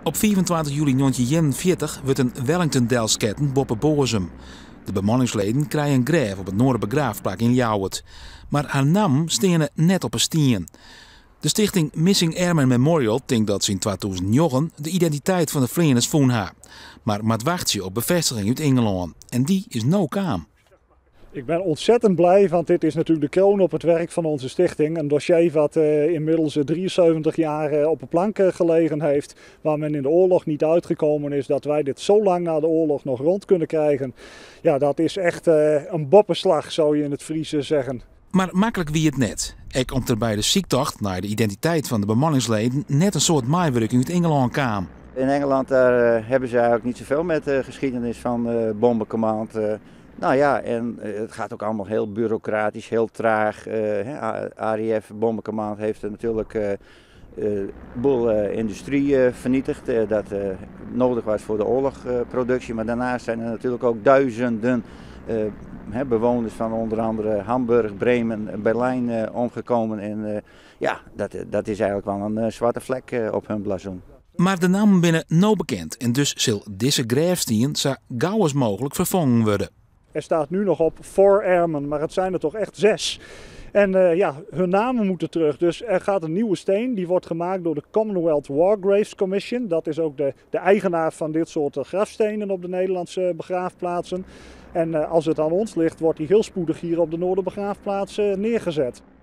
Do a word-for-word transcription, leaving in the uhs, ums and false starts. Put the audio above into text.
Op vierentwintig juli negentien eenenveertig wordt een Wellington-delsketten boven Bozem. De bemanningsleden krijgen een graf op het Noorderbegraafplak in Ljouwert. Maar haar naam staan net op een stien. De stichting Missing Airmen Memorial denkt dat ze in tweeduizend negen de identiteit van de vlinders vonden haar. Maar moet wachten op bevestiging uit Engeland. En die is nou kaam. Ik ben ontzettend blij, want dit is natuurlijk de kroon op het werk van onze stichting. Een dossier wat uh, inmiddels drieënzeventig jaar uh, op de plank uh, gelegen heeft. Waar men in de oorlog niet uitgekomen is. Dat wij dit zo lang na de oorlog nog rond kunnen krijgen. Ja, dat is echt uh, een boppenslag, zou je in het Fries zeggen. Maar makkelijk wie het net. Ik komt er bij de ziektocht naar de identiteit van de bemanningsleden net een soort maaiwerking uit Engeland kwam. In Engeland daar, uh, hebben ze eigenlijk niet zoveel met de geschiedenis van uh, Bommencommand. Uh, Nou ja, en uh, het gaat ook allemaal heel bureaucratisch, heel traag. Uh, A R I F, Bommencommand, heeft er natuurlijk uh, uh, een boel uh, industrie uh, vernietigd. Uh, dat uh, nodig was voor de oorlogproductie. Uh, maar daarnaast zijn er natuurlijk ook duizenden uh, hè, bewoners van onder andere Hamburg, Bremen, Berlijn uh, omgekomen. En uh, ja, dat, dat is eigenlijk wel een uh, zwarte vlek uh, op hun blazoen. Maar de namen binnen nou bekend en dus zal deze grafstien zo gauw als mogelijk vervangen worden. Er staat nu nog op four airmen, maar het zijn er toch echt zes. En uh, ja, hun namen moeten terug. Dus er gaat een nieuwe steen, die wordt gemaakt door de Commonwealth War Graves Commission. Dat is ook de, de eigenaar van dit soort grafstenen op de Nederlandse begraafplaatsen. En uh, als het aan ons ligt, wordt die heel spoedig hier op de Noorderbegraafplaats uh, neergezet.